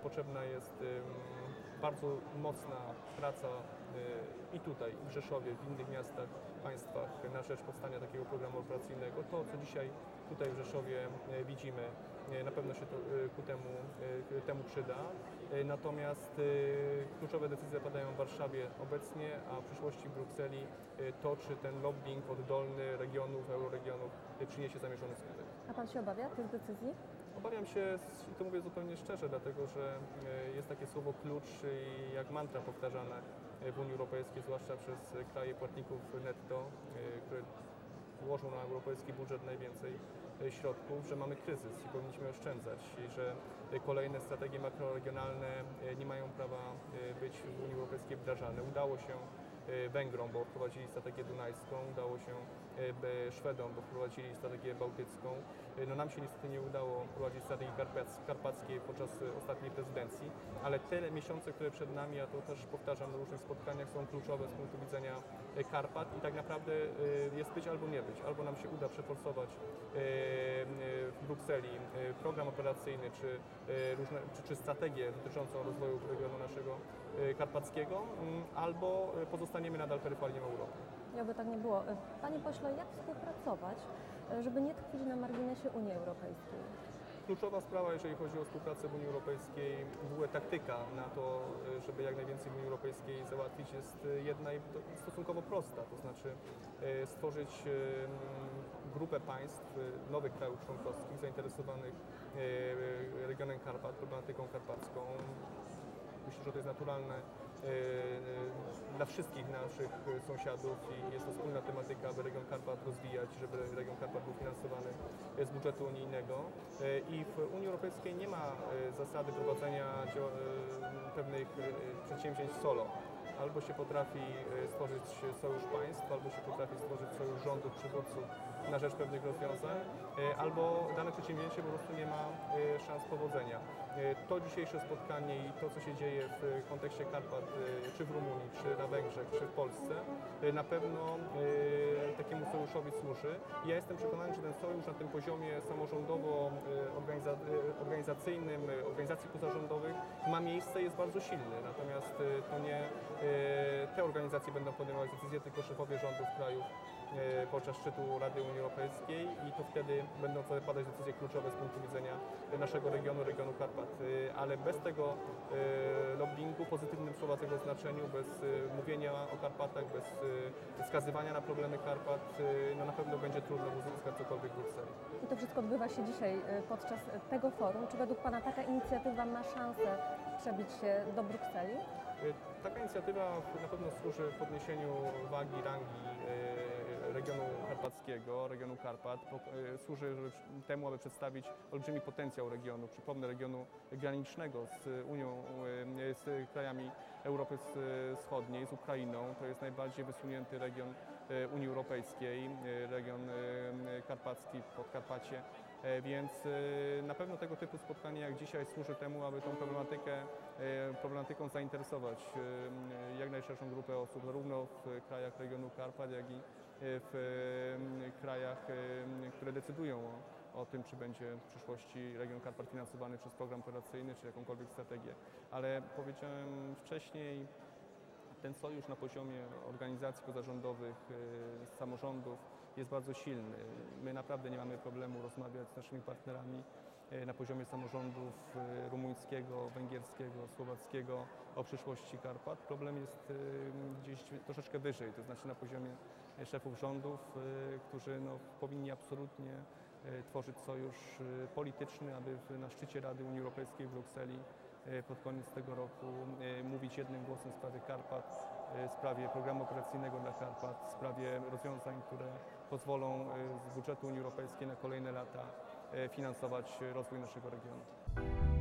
potrzebna jest bardzo mocna praca i tutaj, w Rzeszowie, w innych miastach, państwach na rzecz powstania takiego programu operacyjnego. To, co dzisiaj tutaj w Rzeszowie widzimy, na pewno się to ku temu przyda. Natomiast kluczowe decyzje padają w Warszawie obecnie, a w przyszłości w Brukseli to, czy ten lobbying oddolny regionów, euroregionów przyniesie zamierzony skutek. A Pan się obawia tych decyzji? Obawiam się, i to mówię zupełnie szczerze, dlatego że jest takie słowo klucz jak mantra powtarzane w Unii Europejskiej, zwłaszcza przez kraje płatników netto, które włożą na europejski budżet najwięcej środków, że mamy kryzys i powinniśmy oszczędzać i że kolejne strategie makroregionalne nie mają prawa być w Unii Europejskiej wdrażane. Udało się Węgrom, bo wprowadzili strategię dunajską, udało się Szwedom, bo wprowadzili strategię bałtycką. No nam się niestety nie udało wprowadzić strategii karpackiej podczas ostatniej prezydencji, ale te miesiące, które przed nami, a to też powtarzam na różnych spotkaniach, są kluczowe z punktu widzenia Karpat i tak naprawdę jest być albo nie być. Albo nam się uda przeforsować w Brukseli program operacyjny czy strategię dotyczącą rozwoju regionu naszego karpackiego, albo pozostaniemy nadal peryferią Europy. I oby tak nie było. Panie pośle, jak współpracować, żeby nie tkwić na marginesie Unii Europejskiej? Kluczowa sprawa, jeżeli chodzi o współpracę w Unii Europejskiej, w ogóle taktyka na to, żeby jak najwięcej w Unii Europejskiej załatwić, jest jedna i stosunkowo prosta, to znaczy stworzyć grupę państw, nowych krajów członkowskich zainteresowanych regionem Karpat, problematyką karpacką. Myślę, że to jest naturalne dla wszystkich naszych sąsiadów i jest to wspólna tematyka, aby region Karpat rozwijać, żeby region Karpat był finansowany z budżetu unijnego. I w Unii Europejskiej nie ma zasady prowadzenia pewnych przedsięwzięć solo. Albo się potrafi stworzyć sojusz państw, albo się potrafi stworzyć sojusz rządów, przywódców na rzecz pewnych rozwiązań, albo dane przedsięwzięcie po prostu nie ma szans powodzenia. To dzisiejsze spotkanie i to, co się dzieje w kontekście Karpat, czy w Rumunii, czy na Węgrzech, czy w Polsce, na pewno takiemu sojuszowi służy. Ja jestem przekonany, że ten sojusz na tym poziomie samorządowo-organizacyjnym, organizacji pozarządowych ma miejsce i jest bardzo silny. Natomiast to nie te organizacje będą podejmować decyzje, tylko szefowie rządów krajów podczas szczytu Rady Unii Europejskiej i to wtedy będą padać decyzje kluczowe z punktu widzenia naszego regionu Karpat. Ale bez tego lobbingu, pozytywnym słowa tego znaczeniu, bez mówienia o Karpatach, bez wskazywania na problemy Karpat, no na pewno będzie trudno uzyskać cokolwiek w Brukseli. I to wszystko odbywa się dzisiaj podczas tego forum. Czy według Pana taka inicjatywa ma szansę przebić się do Brukseli? Taka inicjatywa na pewno służy podniesieniu wagi, rangi regionu karpackiego, regionu Karpat. Służy temu, aby przedstawić olbrzymi potencjał regionu. Przypomnę, regionu granicznego z Unią, z krajami Europy Wschodniej, z Ukrainą. To jest najbardziej wysunięty region Unii Europejskiej, region karpacki, Podkarpacie. Więc na pewno tego typu spotkanie jak dzisiaj służy temu, aby tą problematyką zainteresować jak najszerszą grupę osób, zarówno w krajach regionu Karpat, jak i w krajach, które decydują o tym, czy będzie w przyszłości region Karpat finansowany przez program operacyjny, czy jakąkolwiek strategię. Ale powiedziałem wcześniej, ten sojusz na poziomie organizacji pozarządowych, samorządów jest bardzo silny. My naprawdę nie mamy problemu rozmawiać z naszymi partnerami na poziomie samorządów rumuńskiego, węgierskiego, słowackiego o przyszłości Karpat. Problem jest gdzieś troszeczkę wyżej, to znaczy na poziomie szefów rządów, którzy powinni absolutnie tworzyć sojusz polityczny, aby na szczycie Rady Unii Europejskiej w Brukseli pod koniec tego roku mówić jednym głosem w sprawie Karpat, w sprawie programu operacyjnego dla Karpat, w sprawie rozwiązań, które pozwolą z budżetu Unii Europejskiej na kolejne lata finansować rozwój naszego regionu.